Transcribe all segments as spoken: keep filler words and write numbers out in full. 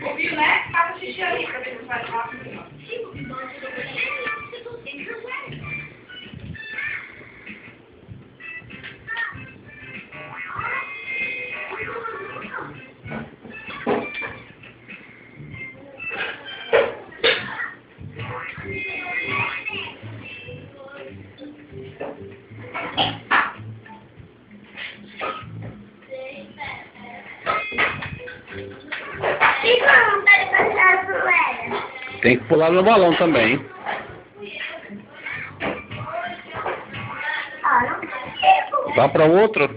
Ouviu, né? Faça xixi ali pra ver se vai rápido. Tem que pular no balão também. Vá para o outro.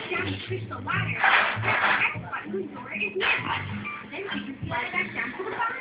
Crystal wire. That's what Luthor is now. Then we can slide back down to the bottom.